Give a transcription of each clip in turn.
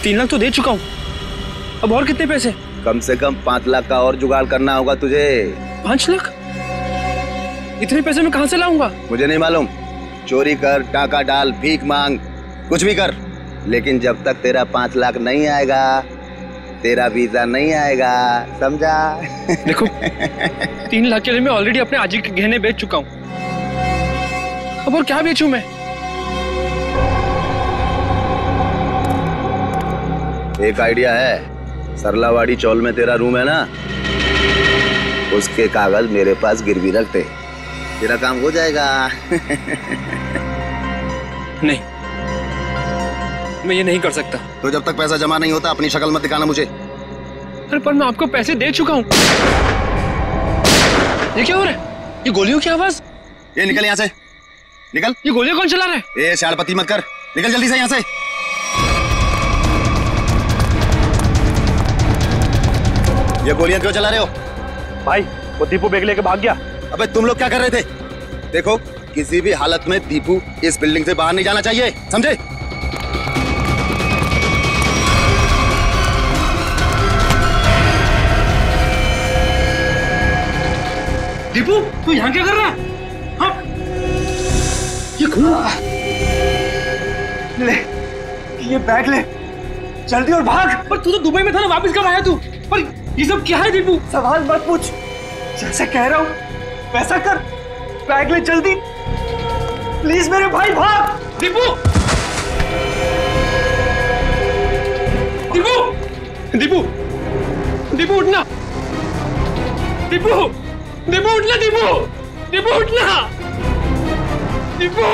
3 लाख तो दे चुका हूँ, अब और कितने पैसे? कम से कम 5 लाख का और जुगाड़ करना होगा तुझे। 5 लाख? इतने पैसे मैं कहाँ से लाऊंगा? मुझे नहीं मालूम, चोरी कर, टाका डाल, भीख मांग, कुछ भी कर, लेकिन जब तक तेरा 5 लाख नहीं आएगा तेरा वीजा नहीं आएगा, समझा? देखो 3 लाख के लिए मैं ऑलरेडी अपने आजी के गहने बेच चुका हूँ, अब और क्या बेचूं मैं? एक आइडिया है, सरलावाड़ी चौल में तेरा रूम है ना, उसके कागज मेरे पास गिरवी रख दे, तेरा काम हो जाएगा। नहीं, मैं ये नहीं कर सकता। तो जब तक पैसा जमा नहीं होता अपनी शक्ल मत दिखाना मुझे। अरे पर मैं आपको पैसे दे चुका हूँ। ये क्या हो रहा है? ये गोलियों की आवाज। ये निकल यहाँ से, निकल। ये गोलियां कौन चला रहा है? ए शाड़पति मत कर, निकल जल्दी से यहाँ से। ये गोलियां क्यों चला रहे हो? भाई वो दीपू बैग लेके भाग गया। अबे तुम लोग क्या कर रहे थे? देखो किसी भी हालत में दीपू इस बिल्डिंग से बाहर नहीं जाना चाहिए, समझे? दीपू तू यहाँ क्या कर रहा है? हाँ? ये खून ले, ये बैग ले, जल्दी और भाग। पर तू तो दुबई में था ना, वापस कब आया तू? पर ये सब क्या है दीपू? सवाल मत पूछ, जैसे कह रहा हूँ वैसा कर, बैग ले जल्दी, प्लीज मेरे भाई भाग। दीपू, दीपू, दीपू, दीपू उठना, दीपू, दीपू उठना, दीपू, दीपू उठना, दीपू।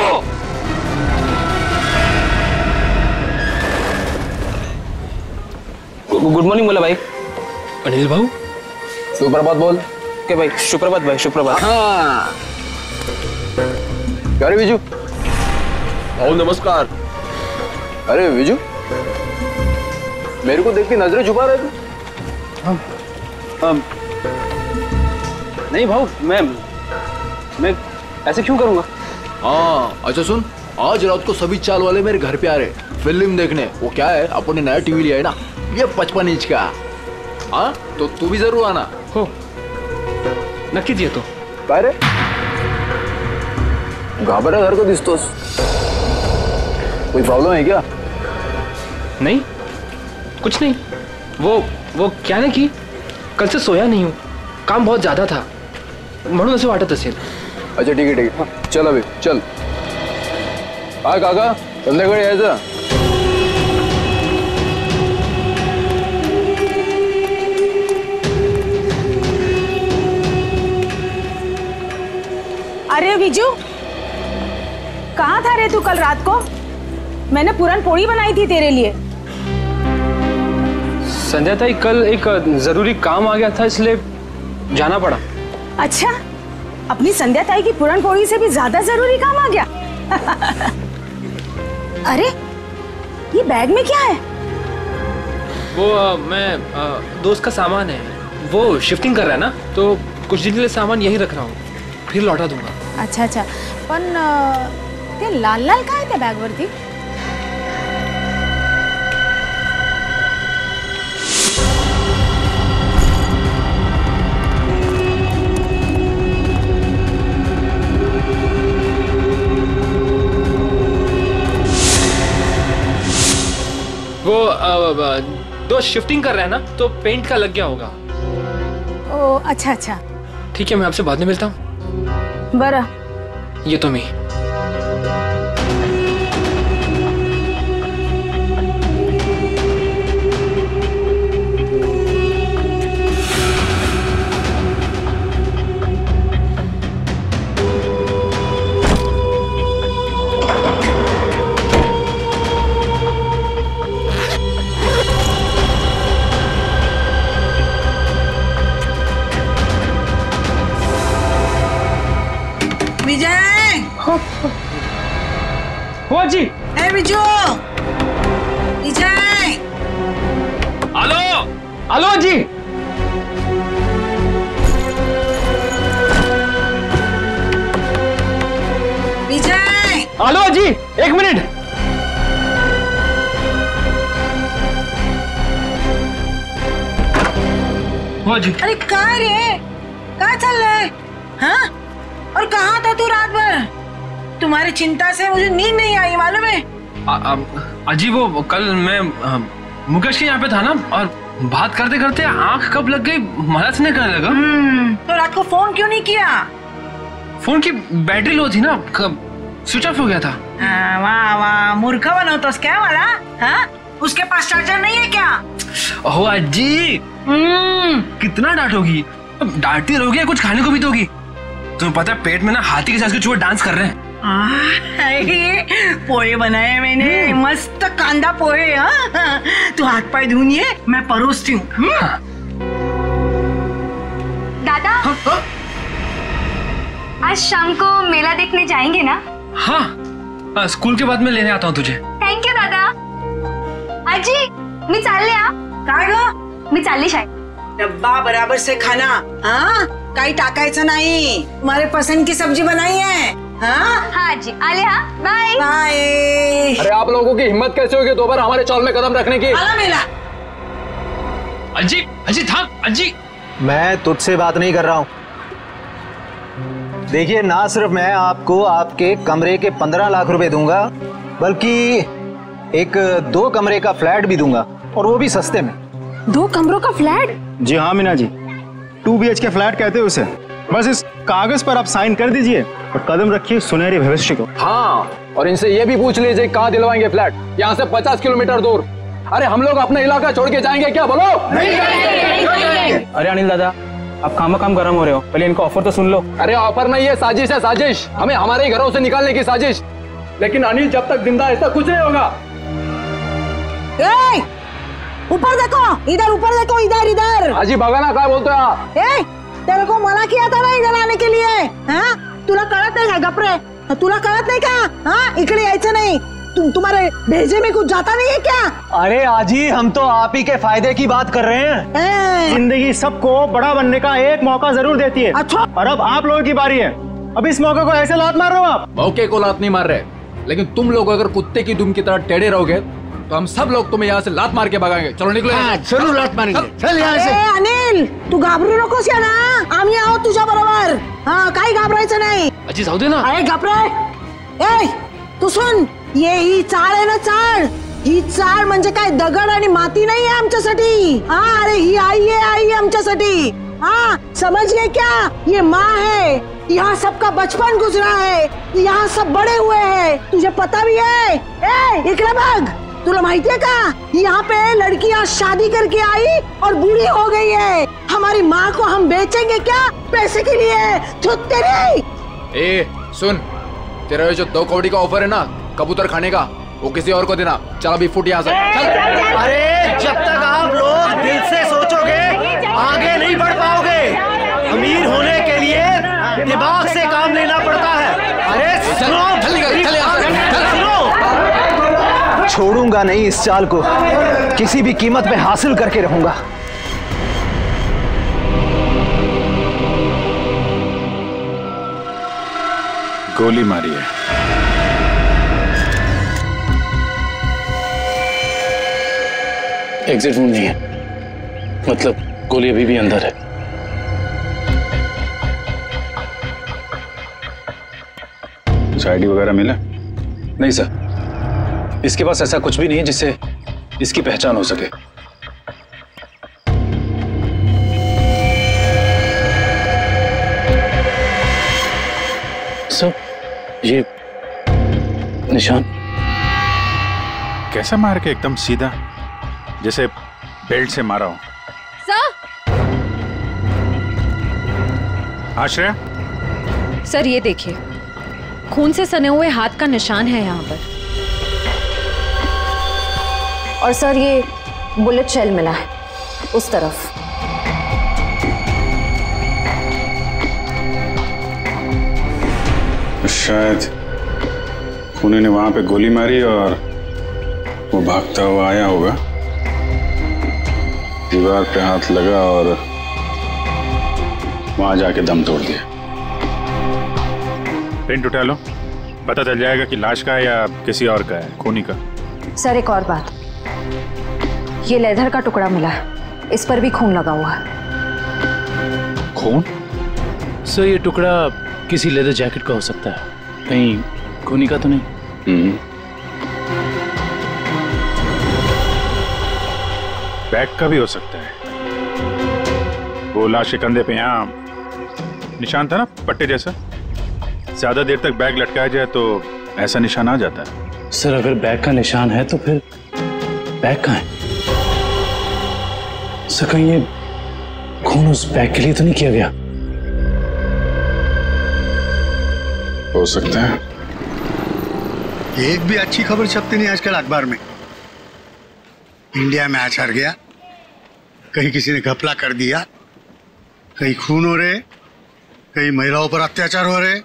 गुड मॉर्निंग बोला भाई। अनिल भाऊ, सुप्रभात बोल। के भाई, सुप्रभात भाई, सुप्रभात। हाँ अरे विजू। ओ नमस्कार। अरे विजू, मेरे को देख के नजरें छुपा रहे थे। नहीं भाऊ, मैं ऐसे क्यों करूंगा? हाँ अच्छा सुन, आज रात को सभी चाल वाले मेरे घर पे आ रहे फिल्म देखने। वो क्या है, अपन ने नया टीवी लिया है ना, ये 55 इंच का। हाँ तो तू भी जरूर आना। हो नक्की दिए तो काय रे घाबरा घर को दिसतोस, कोई प्रॉब्लम है क्या? नहीं, कुछ नहीं। वो क्या ना कि कल से सोया नहीं हूँ, काम बहुत ज्यादा था म्हणून असं वाटत असेल। अच्छा ठीक है हाँ, चल अभी चल। हा काका, संध्याकाळी यायचं। अरे विजू, कहाँ था रे तू कल रात को? मैंने पूरन पोड़ी बनाई थी तेरे लिए। संध्या ताई, कल एक जरूरी काम आ गया था इसलिए जाना पड़ा। अच्छा, अपनी संध्या ताई की पूरन पोड़ी से भी ज्यादा जरूरी काम आ गया। अरे ये बैग में क्या है? वो मैं दोस्त का सामान है, वो शिफ्टिंग कर रहा है ना, तो कुछ दिन के लिए सामान यहीं रख रहा हूँ, फिर लौटा दूंगा। अच्छा अच्छा, पण ते लाल लाल काय त्या बॅग वरती? वो दोस्त शिफ्टिंग कर रहा है ना, तो पेंट का लग गया होगा। ओ अच्छा अच्छा, ठीक है, मैं आपसे बाद में मिलता हूँ। बरं। ये तो मैं हुआ जी। ए विजू, विजय। हेलो हेलो जी। विजय। हेलो जी, 1 मिनट। बुआ जी। अरे कहाँ रे, कहाँ चल रहा है? हाँ? और कहाँ था तू रात भर? तुम्हारी चिंता से मुझे नींद नहीं आई, मालूम है? अजी वो कल मैं मुकेश के यहाँ पे था ना, और बात करते करते आंख कब लग गई मला से नहीं करने लगा। तो रात को फोन क्यों नहीं किया? फोन की बैटरी लो थी ना, स्विच ऑफ हो गया था। वाह वाह, मूर्ख बनोतोस क्या वाला? हाँ? उसके पास चार्जर नहीं है क्या? ओह अजी, कितना डांटोगी? डांटती रहोगी, कुछ खाने को भी दोगी? तुम्हें पता है पेट में ना हाथी के साथ के चूहे डांस कर रहे हैं। पोहे बनाए मैंने, मस्त कांदा पोहे। हाँ? तू हाथ पाए धुनिए, मैं परोसती हूँ। दादा, आज शाम को मेला देखने जाएंगे ना? हाँ, स्कूल के बाद मैं लेने आता हूँ तुझे। थैंक यू दादा। आजी, मी चालले हा। काय गं? मी चालली शाळेत। डब्बा बराबर से खाना, हाँ? काही टाकायचं नाही। तुम्हारे पसंद की सब्जी बनाई है। हाँ? हाँ जी, आले हा, बाय। बाय। अरे आप लोगों की हिम्मत कैसे होगी दोबारा हमारे चौल में कदम रखने की? आला मेला। अजी, अजी थाम, अजी। मैं तुझसे बात नहीं कर रहा हूँ। देखिए, ना सिर्फ मैं आपको आपके कमरे के 15 लाख रुपए दूंगा, बल्कि एक 2 कमरे का फ्लैट भी दूंगा, और वो भी सस्ते में। 2 कमरों का फ्लैट? जी हाँ मीना जी, 2 BHK फ्लैट कहते हैं उसे। बस इस कागज पर आप साइन कर दीजिए और कदम रखिए सुनहरे भविष्य को। हाँ, और इनसे ये भी पूछ लीजिए कहाँ दिलवाएंगे फ्लैट, यहाँ से 50 किलोमीटर दूर। अरे हम लोग अपना इलाका छोड़ के जाएंगे क्या, बोलो? नहीं। अरे अनिल दादा, आप काम गरम हो रहे हो, पहले इनका ऑफर तो सुन लो। अरे ऑफर नहीं है, साजिश है, साजिश। हमें हमारे ही घरों से निकालने की साजिश। लेकिन अनिल जब तक जिंदा ऐसा कुछ नहीं होगा। ऊपर देखो, इधर ऊपर देखो, इधर इधर। हाजी भगाना क्या बोलते हो आप? तेरे को मना किया था ना इधर आने के लिए। हाँ? तुला कळत नाही का? गपरे, तुला कळत नाही का? हाँ, इकडे यायचं नहीं। तुम्हारे भेजे में कुछ जाता नहीं है क्या? अरे आजी, हम तो आप ही के फायदे की बात कर रहे हैं। जिंदगी सबको बड़ा बनने का एक मौका जरूर देती है। अच्छा, और अब आप लोगों की बारी है। अब इस मौके को ऐसे लात मार रहे हो आप। मौके को लात नहीं मार रहे, लेकिन तुम लोग अगर कुत्ते की दुम की तरह टेढ़े रहोगे तो हम सब लोग तुम्हें यहाँ से लात मार के भगाएंगे। चलो निकलो। जरूर लात मारेंगे। चल यहाँ से। अनिल, तू घाबरू नकोस या ना, आम्ही आहोत तुझ्या बरोबर। हाँ, काही घाबरायचं नाही। अजी जाऊ दे ना। अरे घाबरे, तू सुन, ये ही चाळ आहे ना, चाळ। ही चाळ म्हणजे काय दगड आणि माती नाही आहे आमच्यासाठी। हाँ, अरे ही आई है आमच्यासाठी। हाँ, समझ गए क्या? ये माँ है। यहाँ सबका बचपन गुजरा है, यहाँ सब बड़े हुए हैं, तुझे पता भी है। इकडे बघ, तुला माहिती है का? यहाँ पे लड़कियाँ शादी करके आई और बूढ़ी हो गई है। हमारी माँ को हम बेचेंगे क्या पैसे के लिए? तेरे सुन, तेरा ये जो 2 कौड़ी का ऑफर है ना कबूतर खाने का, वो किसी और को देना। चल अभी फुट यहाँ से। अरे जब तक आप लोग दिल से सोचोगे आगे नहीं बढ़ पाओगे। अमीर होने के लिए दिमाग से काम लेना पड़ता है। अरे सुनो, छोड़ूंगा नहीं इस चाल को, किसी भी कीमत पे हासिल करके रहूंगा। गोली मारी है। एग्जिट रूम नहीं है, मतलब गोली अभी भी अंदर है। कुछ आईडी वगैरह मिला? नहीं सर, इसके पास ऐसा कुछ भी नहीं है जिससे इसकी पहचान हो सके। सर, ये निशान कैसा मार के? एकदम सीधा, जैसे बेल्ट से मारा हो। सर, आश्रया, सर ये देखिए, खून से सने हुए हाथ का निशान है यहाँ पर। और सर ये बुलेट शेल मिला है उस तरफ। शायद खूनी ने वहां पे गोली मारी और वो भागता हुआ आया होगा, दीवार पे हाथ लगा और वहां जाके दम तोड़ दिया। प्रिंट उठा लो, पता चल जाएगा कि लाश का है या किसी और का है, खूनी का। सर एक और बात, ये लेदर का टुकड़ा मिला है, इस पर भी खून लगा हुआ है। खून? सर ये टुकड़ा किसी लेदर जैकेट का हो सकता है, कहीं खूनी का तो नहीं? बैग का भी हो सकता है। वो लाश के कंधे पे यहाँ निशान था ना, पट्टे जैसा। ज्यादा देर तक बैग लटकाया जाए तो ऐसा निशान आ जाता है। सर अगर बैग का निशान है तो फिर बैग कहाँ है? सर कहीं ये खून उस बैग के लिए तो नहीं किया गया? हो सकता है। एक भी अच्छी खबर छपती नहीं आजकल अखबार में। इंडिया मैच हार गया, कहीं किसी ने घपला कर दिया, कहीं खून हो रहे, कहीं महिलाओं पर अत्याचार हो रहे।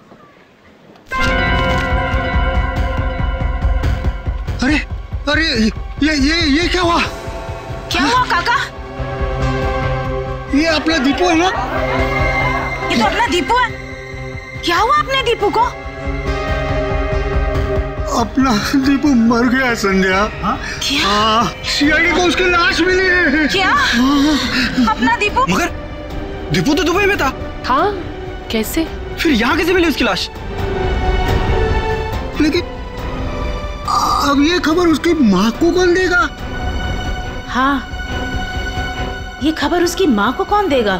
अरे अरे ये क्या हुआ? क्या हुआ काका? ये अपना दीपू है ना? ये तो अपना दीपू है। क्या हुआ अपने दीपू को? अपना दीपू मर गया संध्या। क्या? सीआईडी को उसकी लाश मिली है। क्या? अपना दीपू? मगर दीपू तो दुबई में था। हाँ, कैसे? फिर यहाँ कैसे मिली उसकी लाश? लेकिन अब ये खबर उसकी माँ को कौन देगा? हाँ, ये खबर उसकी माँ को कौन देगा?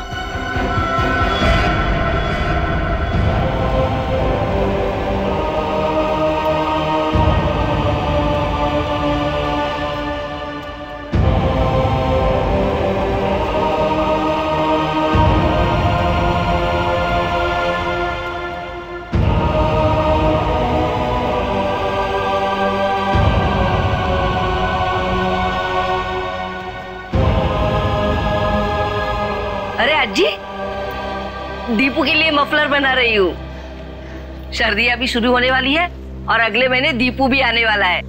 दीपू के लिए मफलर बना रही हूँ। सर्दियाँ भी शुरू होने वाली है और अगले महीने दीपू भी आने वाला है।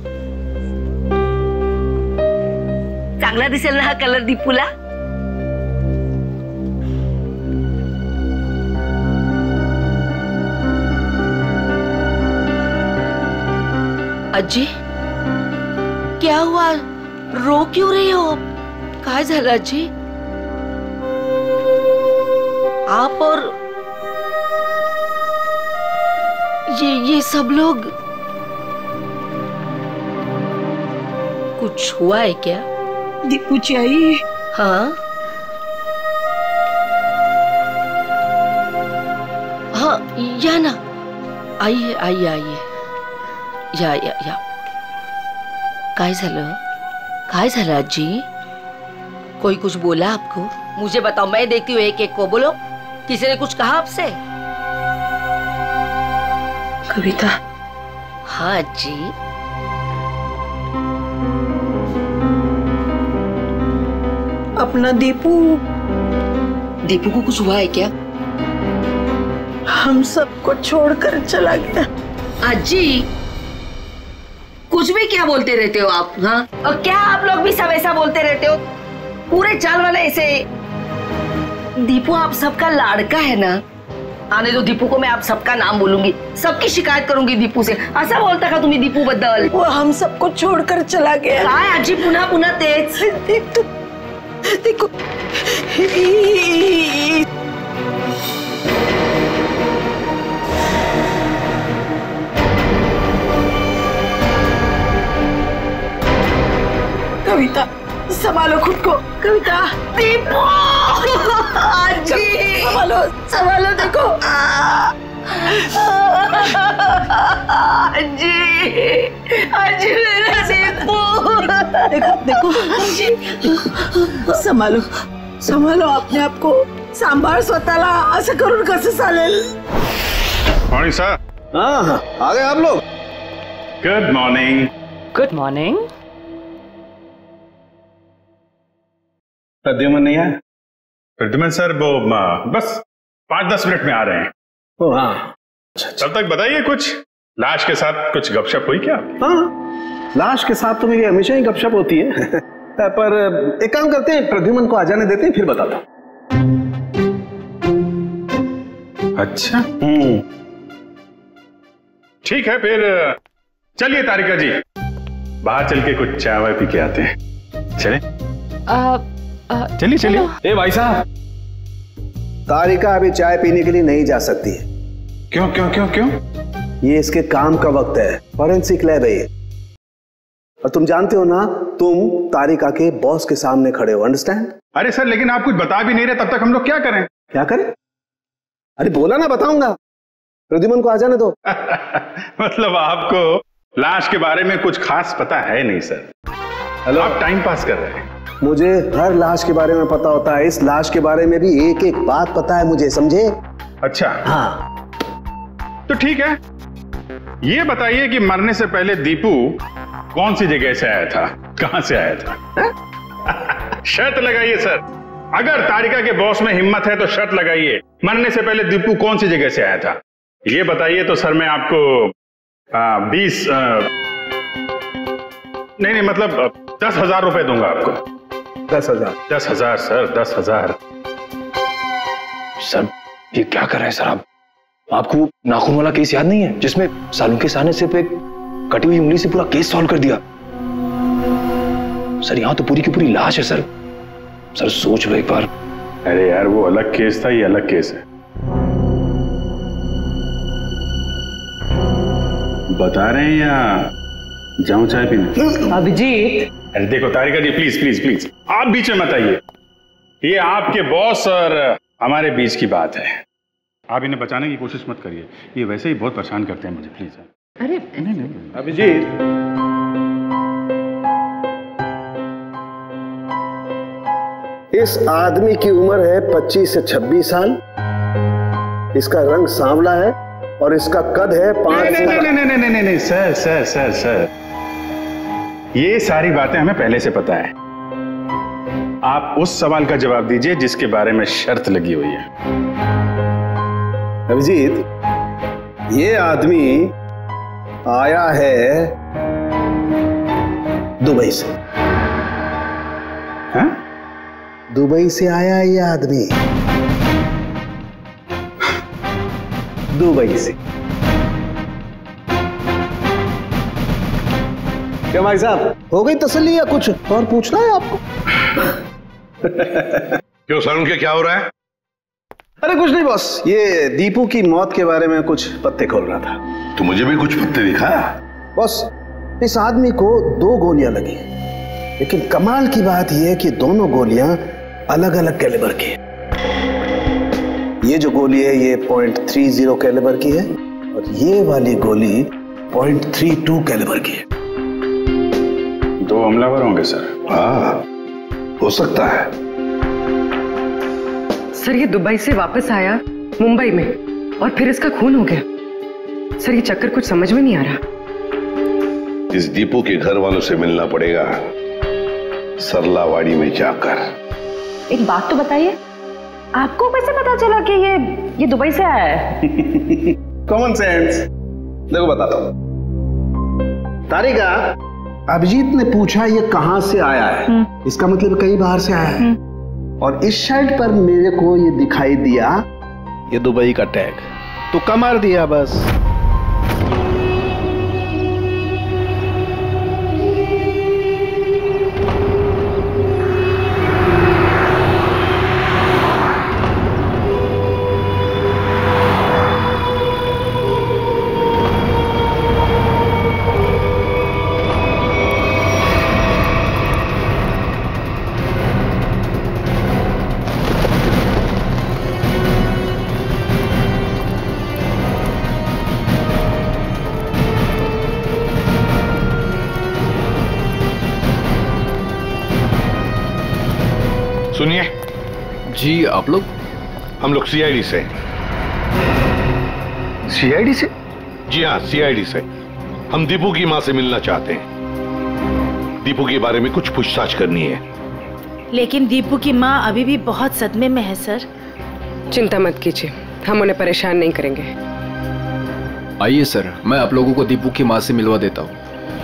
चांगला दिसेल ना हा कलर दीपूला? अज्जी क्या हुआ? रो क्यों रही हो? काय झालं अज्जी? आप और ये सब लोग, कुछ हुआ है क्या? दीपू चाहिए? हाँ हाँ, या ना, आइए आइए आइए, या काय झालं? काय झालं अज्जी? कोई कुछ बोला आपको? मुझे बताओ, मैं देखती हूँ एक एक को। बोलो, किसी ने कुछ कहा आपसे? कविता। हाँ जी। अपना दीपू को कुछ हुआ है क्या? हम सबको छोड़कर चला गया। अज्जी कुछ भी क्या बोलते रहते हो आप? हाँ, और क्या आप लोग भी सब ऐसा बोलते रहते हो? पूरे चाल वाले ऐसे। दीपू आप सबका लाड़का है ना? आने दो दीपू को, मैं आप सबका नाम बोलूंगी, सबकी शिकायत करूंगी दीपू से। ऐसा बोलता का तुम्ही दीपू बद्दल? वो हम सबको छोड़कर चला गया। काय आजी पुन्हा पुन्हा तेच? देखो कविता, संभालो खुद को। कविता, दीपू आजी संभालो देखो। आजी मेरा दीपू। देखो संभालो अपने आप को। सांभाळ स्वतःला। असं करून कसं चालेल? Morning sir. हाँ, आ गए आप लोग। Good morning. Good morning. Pradyuman नहीं है? प्रद्युमन सर वो बस 5-10 मिनट में आ रहे हैं। ओ हाँ, तब तक बताइए, कुछ लाश के साथ कुछ गपशप हुई क्या? हाँ, लाश के साथ तो मेरी हमेशा ही गपशप होती है। पर एक काम करते हैं, प्रद्युमन को आ जाने देते हैं, फिर बताता हूँ। अच्छा, ठीक है, फिर चलिए तारिका जी, बाहर चल के कुछ चाय वाय पी के आते हैं। चले? चलिए चलिए। ए भाई साहब, तारिका अभी चाय पीने के लिए नहीं जा सकती है। क्यों क्यों क्यों क्यों? ये इसके काम का वक्त है, फॉरेंसिक लैब है ये। और तुम जानते हो ना, तुम तारिका के बॉस के सामने खड़े हो, अंडरस्टैंड? अरे सर, लेकिन आप कुछ बता भी नहीं रहे, तब तक हम लोग क्या करें? क्या करें? अरे बोला ना, बताऊंगा। प्रद्युमन को आ जाने दो। मतलब आपको लाश के बारे में कुछ खास पता है नहीं सर? हेलो, आप टाइम पास कर रहे हैं। मुझे हर लाश के बारे में पता होता है, इस लाश के बारे में भी एक एक बात पता है मुझे, समझे? अच्छा हाँ, तो ठीक है, ये बताइए कि मरने से पहले दीपू कौन सी जगह से आया था, कहां से आया था? शर्त लगाइए सर, अगर तारिका के बॉस में हिम्मत है तो शर्त लगाइए, मरने से पहले दीपू कौन सी जगह से आया था, ये बताइए तो सर मैं आपको 10,000 रुपए दूंगा आपको। 10,000? 10,000 सर, 10,000। सर ये क्या कर रहे हैं सर आप? आपको नाखून वाला केस याद नहीं है जिसमें सालू के सामने सिर्फ एक कटी हुई उंगली से पूरा केस सॉल्व कर दिया? सर यहां तो पूरी की पूरी लाश है सर। सर सोच लो एक बार। अरे यार, वो अलग केस था, ये अलग केस है। बता रहे हैं या जाऊं चाय पीने? अभिजीत, अरे देखो Tarika ji, please please please आप बीच में मत आइए, ये आपके बॉस और हमारे बीच की बात है, आप इन्हें बचाने की कोशिश मत करिए, ये वैसे ही बहुत परेशान करते हैं मुझे, प्लीज। अरे नहीं। अभिजीत, इस आदमी की उम्र है 25 से 26 साल, इसका रंग सांवला है और इसका कद है 5 नहीं सर सर सर सर, ये सारी बातें हमें पहले से पता है, आप उस सवाल का जवाब दीजिए जिसके बारे में शर्त लगी हुई है। अभिजीत, ये आदमी आया है दुबई से। हाँ? दुबई से आया है ये आदमी, दुबई से। क्या भाई साहब, हो गई तसल्ली या कुछ और पूछना है आपको? क्यों सर, उनके क्या हो रहा है? अरे कुछ नहीं बॉस, ये दीपू की मौत के बारे में कुछ पत्ते खोल रहा था। तो मुझे भी कुछ पत्ते दिखा। बॉस, इस आदमी को 2 गोलियां लगी, लेकिन कमाल की बात यह है कि दोनों गोलियां अलग अलग कैलिबर की है। ये जो गोली है ये .30 कैलिबर की है और ये वाली गोली .32 कैलिबर की है। 2 हमलावर होंगे सर। हाँ, हो सकता है। सर ये दुबई से वापस आया मुंबई में और फिर इसका खून हो गया। सर ये चक्कर कुछ समझ में नहीं आ रहा। इस दीपू के घर वालों से मिलना पड़ेगा, सरलावाड़ी में जाकर। एक बात तो बताइए, आपको कैसे पता चला कि ये दुबई से आया है? Common sense. देखो बताता हूं। तारिका, अभिजीत ने पूछा ये कहां से आया है, इसका मतलब कहीं बाहर से आया है, और इस शर्ट पर मेरे को ये दिखाई दिया ये दुबई का टैग, तुक्का मार दिया बस। सुनिए जी, आप लोग? हम लोग सीआईडी से। सीआईडी से? जी हाँ, सीआईडी से। हम दीपू की मां से मिलना चाहते हैं, दीपू के बारे में कुछ पूछताछ करनी है। लेकिन दीपू की मां अभी भी बहुत सदमे में है सर। चिंता मत कीजिए, हम उन्हें परेशान नहीं करेंगे। आइए सर, मैं आप लोगों को दीपू की मां से मिलवा देता हूँ।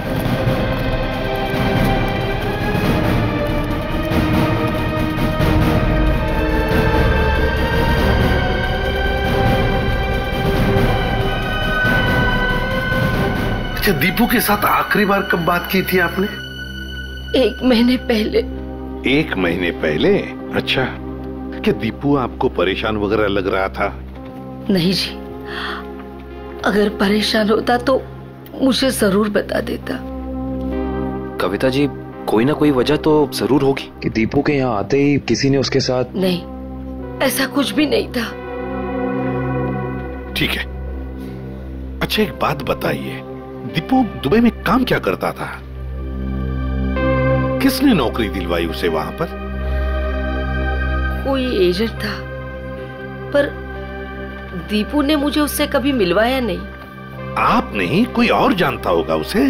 अच्छा, दीपू के साथ आखिरी बार कब बात की थी आपने? 1 महीने पहले। 1 महीने पहले? अच्छा, क्या दीपू आपको परेशान वगैरह लग रहा था? नहीं जी, अगर परेशान होता तो मुझे जरूर बता देता। कविता जी, कोई ना कोई वजह तो जरूर होगी कि दीपू के यहाँ आते ही किसी ने उसके साथ। नहीं, ऐसा कुछ भी नहीं था। ठीक है, अच्छा एक बात बताइए, दीपू दुबई में काम क्या करता था? किसने नौकरी दिलवाई उसे वहां पर? कोई एजेंट था, पर दीपू ने मुझे उससे कभी मिलवाया नहीं। आप नहीं, कोई और जानता होगा उसे?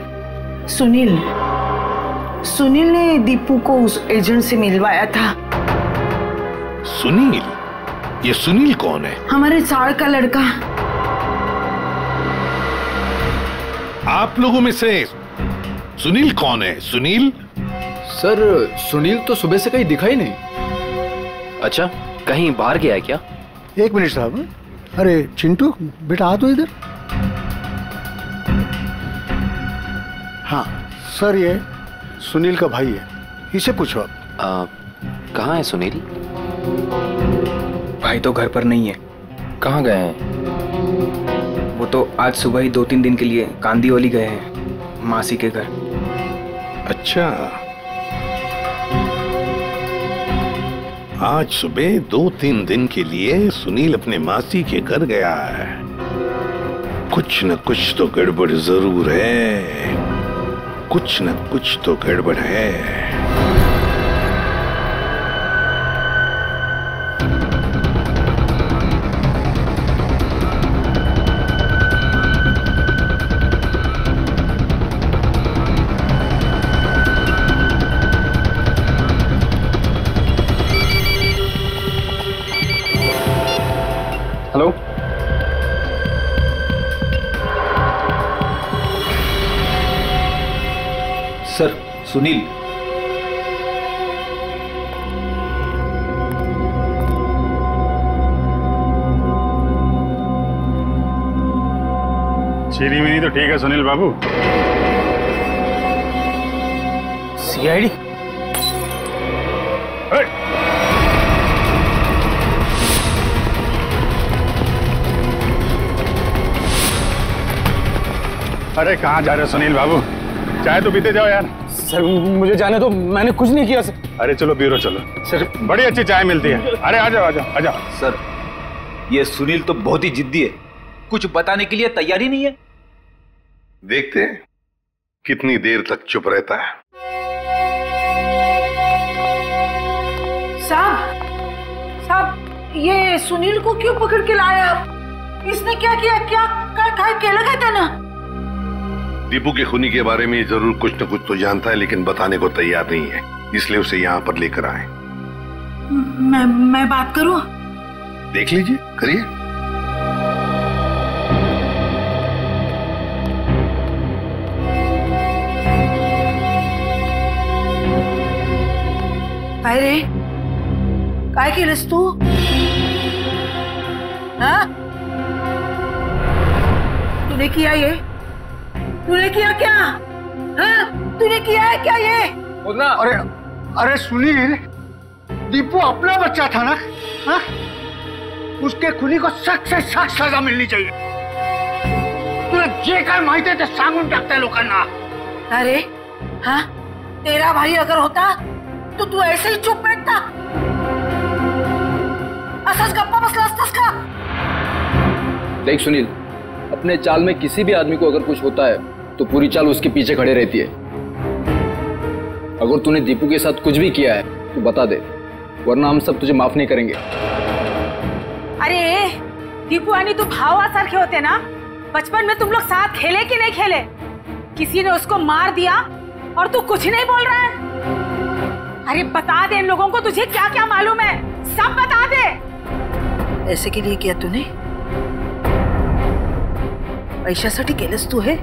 सुनील ने दीपू को उस एजेंट से मिलवाया था। सुनील? ये सुनील कौन है? हमारे चार का लड़का। आप लोगों में से सुनील कौन है? सुनील? सर, सुनील तो सुबह से कहीं दिखा ही नहीं। अच्छा, कहीं बाहर गया है क्या? एक मिनट साहब। अरे चिंटू बेटा, आ तो इधर। हाँ सर, ये सुनील का भाई है, इसे पूछो आप। कहाँ है सुनील? भाई तो घर पर नहीं है। कहाँ गए हैं? वो तो आज सुबह ही 2-3 दिन के लिए कांदीवली गए हैं, मासी के घर। अच्छा, आज सुबह 2-3 दिन के लिए सुनील अपने मासी के घर गया है। कुछ न कुछ तो गड़बड़ जरूर है, कुछ न कुछ तो गड़बड़ है। Hello, sir, Sunil. चीनी मिनी तो ठीक है सुनील बाबू। सीआईडी? अरे कहाँ जा रहे हो सुनील बाबू? चाय तो पीते जाओ यार। सर मुझे जाने दो, मैंने कुछ नहीं किया सर। अरे चलो ब्यूरो चलो सर, बड़ी अच्छी चाय मिलती है। अरे आ जाओ आ जाओ आ जाओ। सर, ये सुनील तो बहुत ही जिद्दी है, कुछ बताने के लिए तैयार ही नहीं है। देखते हैं कितनी देर तक चुप रहता है। साहब, ये सुनील को क्यों पकड़ के लाए आप? इसने क्या किया? क्या लगा था ना? दीपू के खूनी के बारे में जरूर कुछ न कुछ तो जानता है, लेकिन बताने को तैयार नहीं है, इसलिए उसे यहाँ पर लेकर आए। मैं बात करूं? देख लीजिए, करिए। अरे काय केलंस तू? हाँ? तूने किया ये? तूने किया क्या? हाँ? तूने किया है क्या ये? अरे सुनील, दीपू अपना बच्चा था ना? हाँ? उसके खुनी को सख्त से सख्त सजा मिलनी चाहिए। तुला जे काय माहिती ते सांगून टाकताय लोकांना। अरे हाँ, तेरा भाई अगर होता तो तू ऐसे ही चुप बैठता? असच गप्पा बसला असतास का? देख सुनील, अपने चाल में किसी भी आदमी को अगर कुछ होता है तो पूरी चाल उसके पीछे खड़े रहती है। अगर तूने दीपू के साथ कुछ भी किया है तो बता दे, वरना हम सब तुझे माफ नहीं करेंगे। अरे दीपू आणि तू भावासारखे होते ना? बचपन में तुम लोग साथ खेले कि नहीं खेले? किसी ने उसको मार दिया और तू कुछ नहीं बोल रहा है? अरे बता दे इन लोगों को, तुझे क्या क्या मालूम है, सब बता दे। ऐसे के लिए किया तूने? पैशासाठी केलंस तू हे?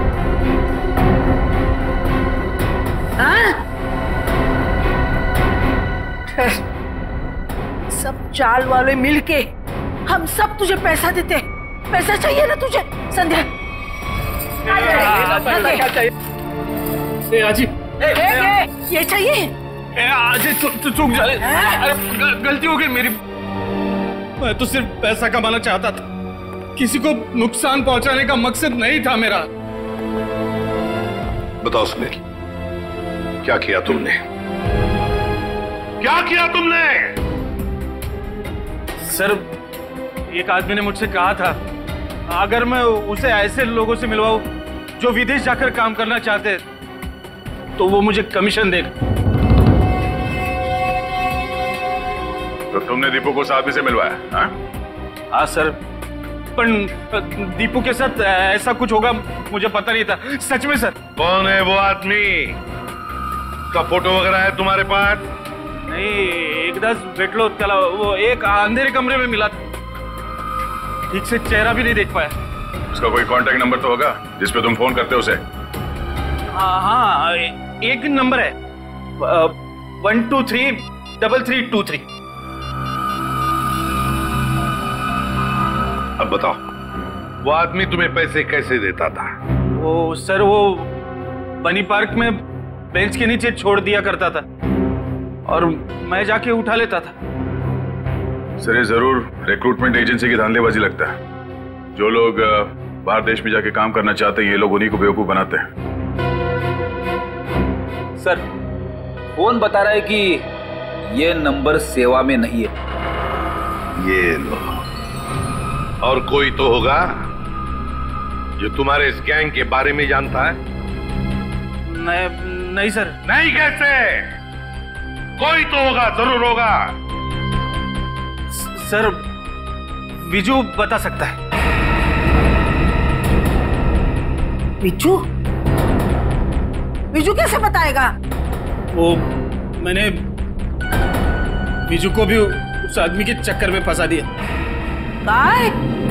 सब चाल वाले मिलके हम सब तुझे पैसा देते। पैसा चाहिए ना तुझे? संध्या क्या चाहिए? ये चाहिए? आज चूक जा, गलती हो गई मेरी। मैं तो सिर्फ पैसा कमाना चाहता था, किसी को नुकसान पहुंचाने का मकसद नहीं था मेरा। बताओ सुनील, क्या किया तुमने? क्या किया तुमने? सर, एक आदमी ने मुझसे कहा था अगर मैं उसे ऐसे लोगों से मिलवाऊं जो विदेश जाकर काम करना चाहते तो वो मुझे कमीशन देगा। तो तुमने दीपू को उस आदमी से मिलवाया? हाँ सर, पर दीपू के साथ ऐसा कुछ होगा मुझे पता नहीं था, सच में सर। कौन है वो आदमी? का फोटो वगैरह है तुम्हारे पास? नहीं, एकदाच भेटलो त्याला, वो एक अंधेरे कमरे में मिला था, ठीक से चेहरा भी नहीं देख पाया। उसका कोई कांटेक्ट नंबर तो होगा जिस पे तुम फोन करते हो उसे? हाँ, एक नंबर है 1233323। अब बताओ, वो आदमी तुम्हें पैसे कैसे देता था? वो सर, वो बनी पार्क में बेंच के नीचे छोड़ दिया करता था और मैं जाके उठा लेता था। सर, ये जरूर रिक्रूटमेंट एजेंसी की धांधलेबाजी लगता है। जो लोग बाहर देश में जाके काम करना चाहते हैं, ये लोग उन्हीं को बेवकूफ बनाते हैं। सर, फोन बता रहा है कि ये नंबर सेवा में नहीं है। ये लो, और कोई तो होगा जो तुम्हारे इस गैंग के बारे में जानता है? नहीं सर। नहीं कैसे? कोई तो होगा, जरूर होगा। सर, विजू बता सकता है। विजू? विजू कैसे बताएगा? वो मैंने विजू को भी उस आदमी के चक्कर में फंसा दिया। काय?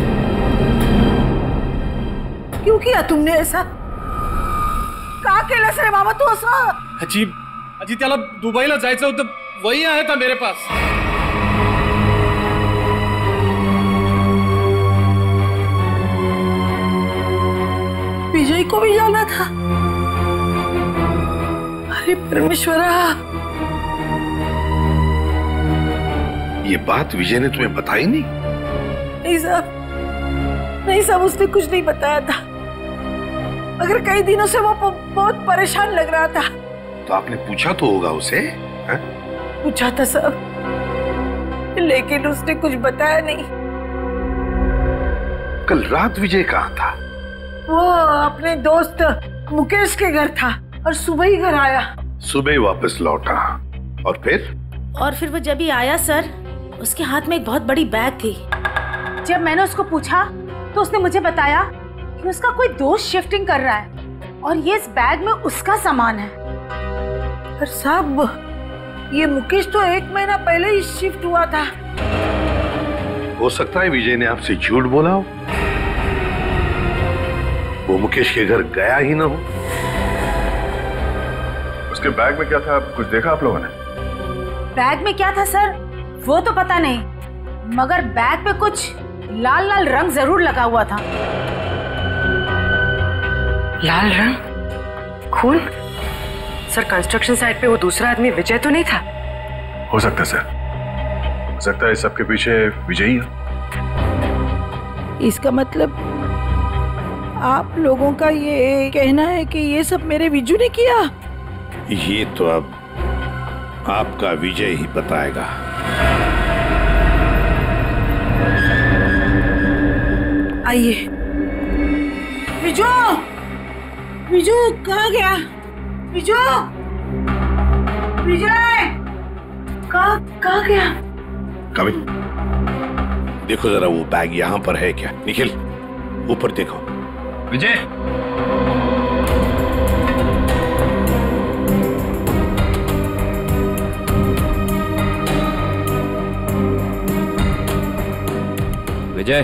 क्यों किया तुमने ऐसा? का केलंस रे बाबा तू असं? आजी त्याला दुबईला जायचं होतं, वही आया था मेरे पास। विजय को भी जाना था। अरे परमेश्वरा, ये बात विजय ने तुम्हें बताई नहीं? नहीं साहब, नहीं साहब, उसने कुछ नहीं बताया था। मगर कई दिनों से वो बहुत परेशान लग रहा था। तो आपने पूछा तो होगा उसे? है? पूछा था साहब, लेकिन उसने कुछ बताया नहीं। कल रात विजय कहाँ था? वो अपने दोस्त मुकेश के घर था और सुबह ही घर आया। सुबह ही वापस लौटा, और फिर? और फिर वो जब ही आया सर, उसके हाथ में एक बहुत बड़ी बैग थी। जब मैंने उसको पूछा तो उसने मुझे बताया कि उसका कोई दोस्त शिफ्टिंग कर रहा है और ये इस बैग में उसका सामान है। पर साहब, ये मुकेश तो 1 महीना पहले ही शिफ्ट हुआ था। हो सकता है विजय ने आपसे झूठ बोला हो, वो मुकेश के घर गया ही ना हो। उसके बैग में क्या था, कुछ देखा आप लोगों ने? बैग में क्या था सर, वो तो पता नहीं, मगर बैग पे कुछ लाल लाल रंग जरूर लगा हुआ था। लाल रंग? खून? सर, कंस्ट्रक्शन साइट पे वो दूसरा आदमी विजय तो नहीं था? हो सकता है सर, हो सकता है सबके पीछे विजय ही है। इसका मतलब आप लोगों का ये कहना है कि ये सब मेरे विजू ने किया? ये तो अब आपका विजय ही बताएगा। आइए। विजू, विजू कहाँ गया? विजू, विजय कहाँ गया? कभी देखो जरा, वो बैग यहाँ पर है क्या? निखिल, ऊपर देखो। विजय, विजय,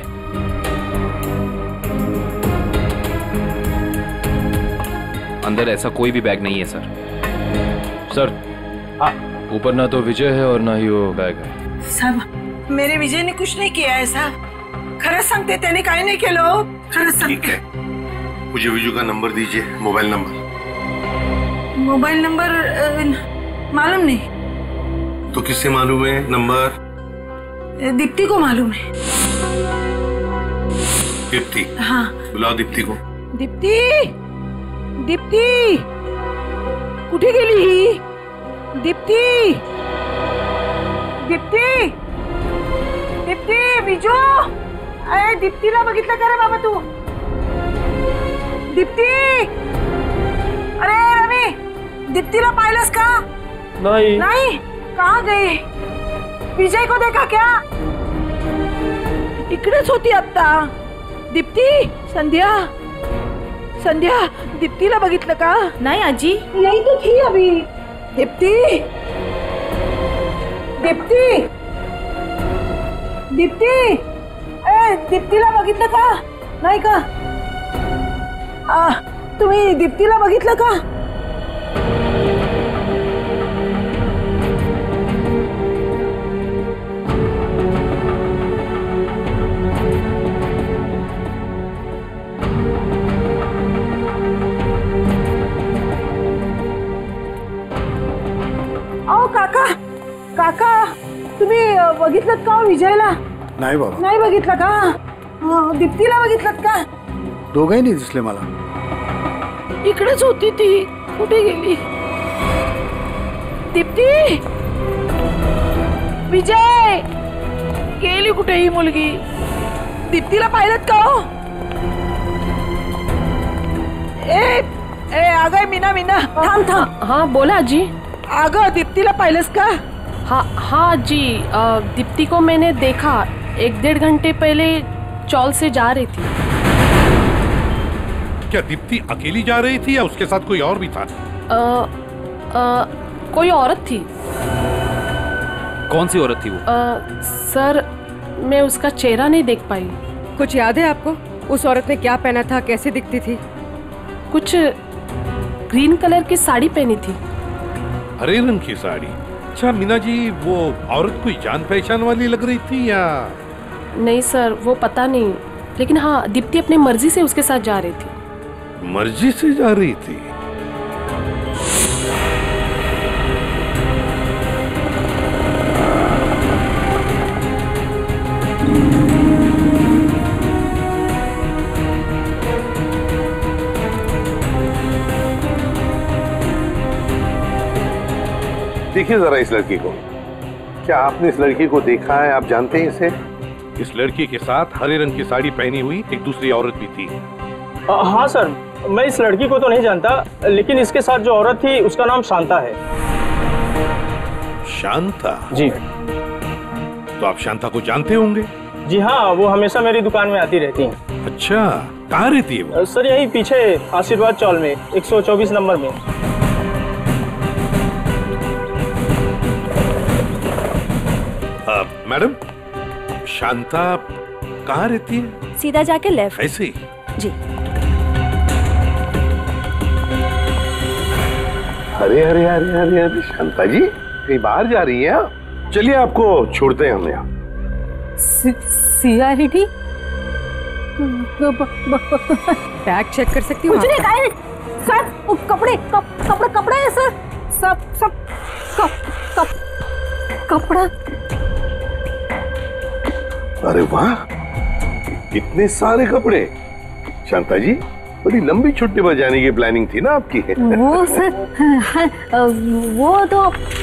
अंदर ऐसा कोई भी बैग नहीं है सर। सर, ऊपर ना तो विजय है और ना ही वो बैग है। सब मेरे विजय ने कुछ नहीं किया है साहब। खरंच सांगते, त्याने काही नाही केलं। खरंच सांगते। मुझे विजू का नंबर दीजिए, मोबाइल नंबर। मोबाइल नंबर मालूम नहीं। तो किससे मालूम है नंबर? दीप्ति को मालूम है। दीप्ति? हाँ। बुलाओ दीप्ति को। दीप्ति, दीप्ति कुठे गेली ही? दीप्ति, दीप्ति, दीप्ति, बिजू, अरे दीप्तीला बघितलं का रे बाबा तू? दीप्ति, अरे रवी, दीप्तीला पाहिलंस का? नहीं। नहीं? कहाँ गई? विजय को देखा क्या? इकडेच होती आता। दीप्ति, संध्या, संध्या, दीप्तीला बघितलं का? नहीं आजी। यही तो थी अभी। दीप्ति, दीप्ति, दीप्ति, ए दीप्तीला बघितलं का? नाही का? तुम्ही दीप्तीला बघितलं का? अहो काका, काका तुम्ही बघितलं का विजयला? नाही बाबा. नाही बघितलं का? दीप्तीला बघितलं का? दोघंही नाही दिसले मला. इकडेच होती ती. कुठे गेली? दीप्ती, विजय, गेली कुठे ही मुलगी? दीप्तीला पाहिलंत का हो? ए ए अगं मीना, मीना थांब थांब. हाँ बोला आजी. अगं दीप्तीला पाहिलंस का? हाँ जी, दीप्ति को मैंने देखा 1-1.5 घंटे पहले चौल से जा रही थी। क्या दीप्ति अकेली जा रही थी या उसके साथ कोई और भी था? कोई औरत थी। कौन सी औरत थी वो? सर मैं उसका चेहरा नहीं देख पाई। कुछ याद है आपको? उस औरत ने क्या पहना था, कैसे दिखती थी? कुछ ग्रीन कलर की साड़ी पहनी थी। हरे रंग की साड़ी? अच्छा मीना जी, वो औरत कोई जान पहचान वाली लग रही थी या? नहीं सर, वो पता नहीं, लेकिन हाँ दीप्ति अपनी मर्जी से उसके साथ जा रही थी। मर्जी से जा रही थी? देखिए जरा इस लड़की को. क्या आपने इस लड़की को देखा है? आप जानते हैं इसे? इस लड़की के साथ हरे रंग की साड़ी पहनी हुई एक दूसरी औरत भी थी. हाँ सर, मैं इस लड़की को तो नहीं जानता, लेकिन इसके साथ जो औरत थी उसका नाम शांता है। शांता? जी। तो आप शांता को जानते होंगे? जी हाँ, वो हमेशा मेरी दुकान में आती रहती हैं। अच्छा, कहाँ रहती है वो? सर यही पीछे आशीर्वाद चौल में 124 नंबर में। मैडम, शांता कहाँ रहती है? सीधा जाके लेफ्ट। ऐसे ही? जी। अरे अरे अरे अरे अरे शांता जी, कहीं बाहर जा रही हैं आप? चलिए आपको छोड़ते हैं हम यहाँ। सीआईडी बैग चेक कर सकती हूँ? कुछ नहीं खाए सर, कपड़े कपड़े कपड़े हैं सर, सब कपड़ा। अरे वाह, इतने सारे कपड़े! शांता जी, बड़ी लंबी छुट्टी पर जाने की प्लानिंग थी ना आपकी? वो सर, वो तो।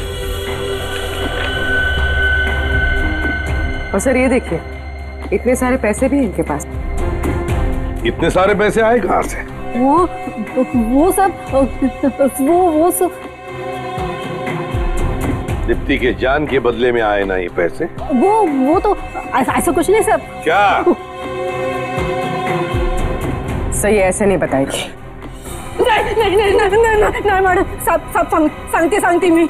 और सर ये देखिए, इतने सारे पैसे भी इनके पास। इतने सारे पैसे आए कहाँ से? वो सब दीप्ति के जान के बदले में आए ना ये पैसे? वो तो ऐसा कुछ नहीं सर। क्या? सही ऐसे नहीं बताएगी। नहीं मैडम, सब सांगते मी।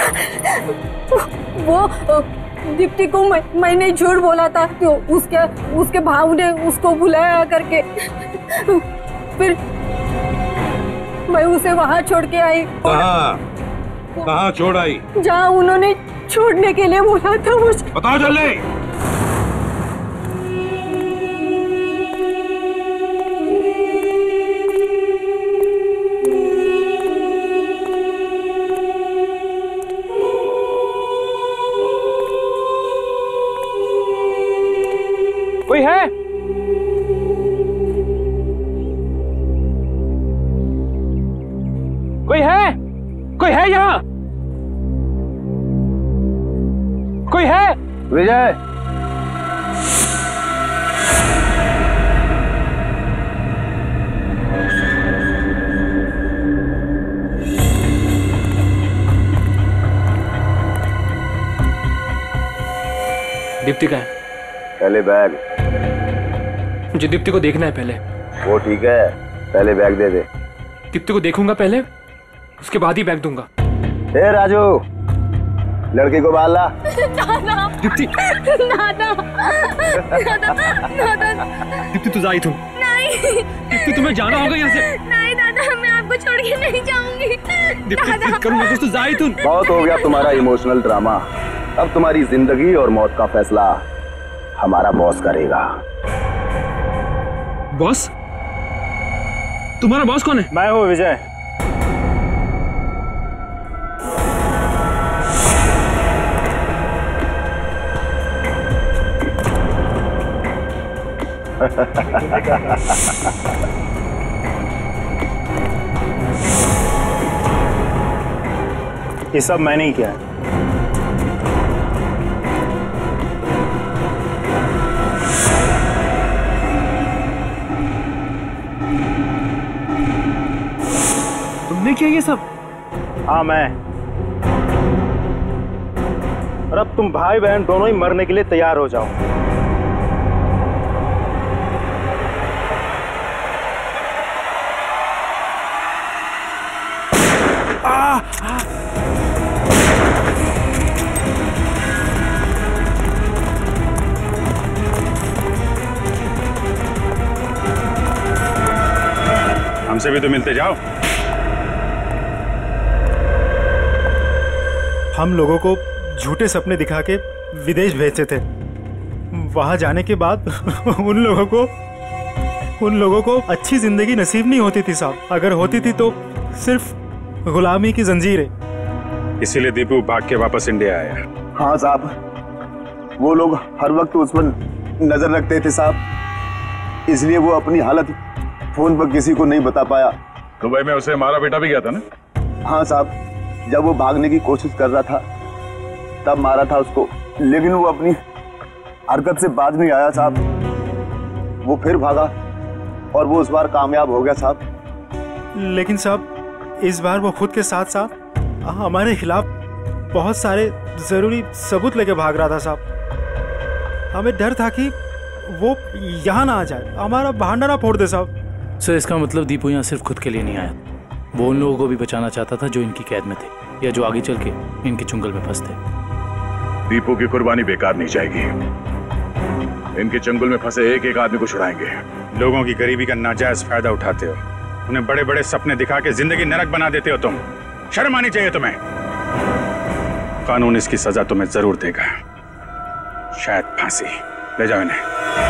वो दीप्ति को मैंने झूठ बोला था, तो उसके भाव ने उसको बुलाया करके, फिर मैं उसे वहाँ छोड़ के आई। कहाँ छोड़ आई? जहाँ उन्होंने छोड़ने के लिए बोला था मुझे। बताओ जल्दी। है यहाँ? कोई है? विजय, दीप्ति का है? पहले बैग। मुझे दीप्ति को देखना है पहले। वो ठीक है, पहले बैग दे दे। दीप्ति को देखूंगा पहले, उसके बाद ही बैग दूंगा। ए राजू, लड़की को बाल ला। दीप्ति, दीप्ति तू जाई तुम। नहीं दीप्ति तुम्हें जाना होगा यहाँ से। नहीं दादा, मैं आपको छोड़ के नहीं जाऊंगी। दीप्ति करूंगा कुछ तो जाई तुम। बहुत हो गया तुम्हारा इमोशनल ड्रामा। अब तुम्हारी जिंदगी और मौत का फैसला हमारा बॉस करेगा। बॉस? तुम्हारा बॉस कौन है? मैं हूँ विजय। ये सब मैंने ही किया है। तुमने किया ये सब? हाँ मैं। और अब तुम भाई बहन दोनों ही मरने के लिए तैयार हो जाओ। हमसे भी तो मिलते जाओ। हम लोगों को झूठे सपने दिखा के विदेश भेजते थे। वहां जाने के बाद उन लोगों को अच्छी जिंदगी नसीब नहीं होती थी साहब। अगर होती थी तो सिर्फ गुलामी की जंजीरें। इसीलिए दीपू भाग के वापस इंडिया आया। हाँ साहब, वो लोग हर वक्त उस पर नजर रखते थे साहब, इसलिए वो अपनी हालत फोन पर किसी को नहीं बता पाया। दुबई में उसे मारा बेटा भी गया था ना? हाँ साहब, जब वो भागने की कोशिश कर रहा था तब मारा था उसको, लेकिन वो अपनी हरकत से बाज नहीं आया साहब। वो फिर भागा और वो इस बार कामयाब हो गया साहब। लेकिन साहब इस बार वो खुद के साथ साथ हमारे खिलाफ बहुत सारे जरूरी सबूत लेके भाग रहा था साहब। हमें डर था कि वो यहाँ ना आ जाए, हमारा बहाना ना फोड़ दे साहब। सर इसका मतलब दीपू यहाँ सिर्फ खुद के लिए नहीं आया, वो उन लोगों को भी बचाना चाहता था जो इनकी कैद में थे या जो आगे चल के इनके चुंगल में फंसते। दीपू की कुर्बानी बेकार नहीं जाएगी। इनके चंगुल में फंसे एक एक आदमी को छुड़ाएंगे। लोगों की गरीबी का नाजायज फायदा उठाते हो, उन्हें बड़े बड़े सपने दिखा के जिंदगी नरक बना देते हो तुम। शर्म आनी चाहिए तुम्हें। कानून इसकी सजा तुम्हें जरूर देगा, शायद फांसी। ले जाओ इन्हें।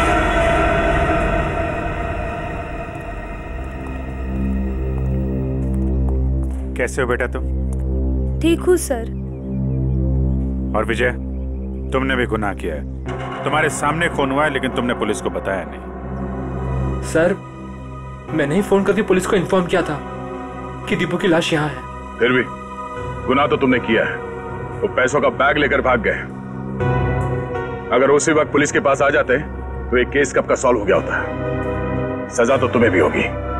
कैसे हो बेटा तुम? ठीक हूँ सर। और विजय, तुमने भी गुनाह किया है। तुम्हारे सामने खून हुआ है लेकिन तुमने पुलिस को बताया नहीं। सर मैंने ही फोन करके पुलिस को इन्फॉर्म किया था कि दीपू की लाश यहाँ है। फिर भी गुनाह तो तुमने किया है। वो पैसों का बैग लेकर भाग गए। अगर उसी वक्त पुलिस के पास आ जाते तो एक केस कब का सॉल्व हो गया होता। सजा तो तुम्हें भी होगी।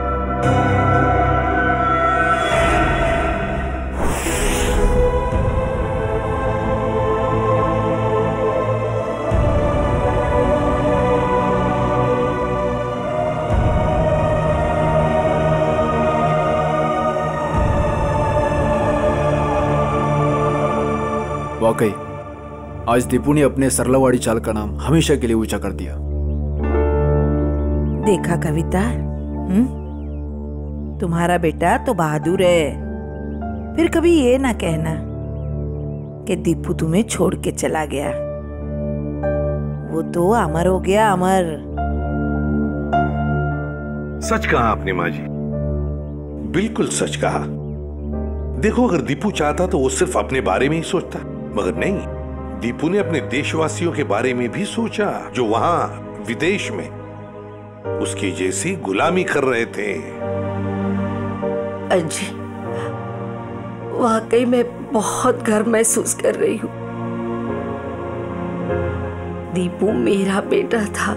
वाकई आज दीपू ने अपने सरलावाड़ी चाल का नाम हमेशा के लिए ऊंचा कर दिया। देखा कविता, तुम्हारा बेटा तो बहादुर है। फिर कभी ये ना कहना कि दीपू तुम्हें छोड़ के चला गया। वो तो अमर हो गया, अमर। सच कहा आपने माँ जी, बिल्कुल सच कहा। देखो अगर दीपू चाहता तो वो सिर्फ अपने बारे में ही सोचता, मगर नहीं, दीपू ने अपने देशवासियों के बारे में भी सोचा जो वहां विदेश में उसकी जैसी गुलामी कर रहे थे। अजी, वाकई में बहुत गर्व महसूस कर रही हूँ। दीपू मेरा बेटा था।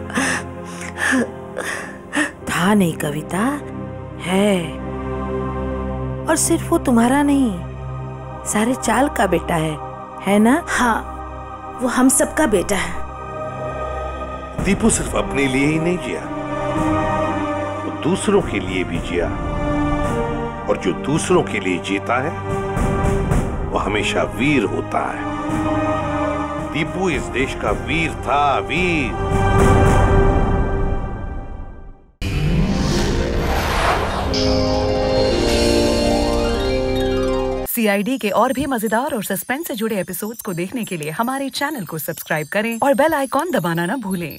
था नहीं कविता, है। और सिर्फ वो तुम्हारा नहीं, सारे चाल का बेटा है ना? हाँ, वो हम सबका बेटा है। दीपू सिर्फ अपने लिए ही नहीं जिया, वो दूसरों के लिए भी जिया। और जो दूसरों के लिए जीता है वो हमेशा वीर होता है। दीपू इस देश का वीर था, वीर। CID के और भी मजेदार और सस्पेंस से जुड़े एपिसोड्स को देखने के लिए हमारे चैनल को सब्सक्राइब करें और बेल आइकॉन दबाना ना भूलें।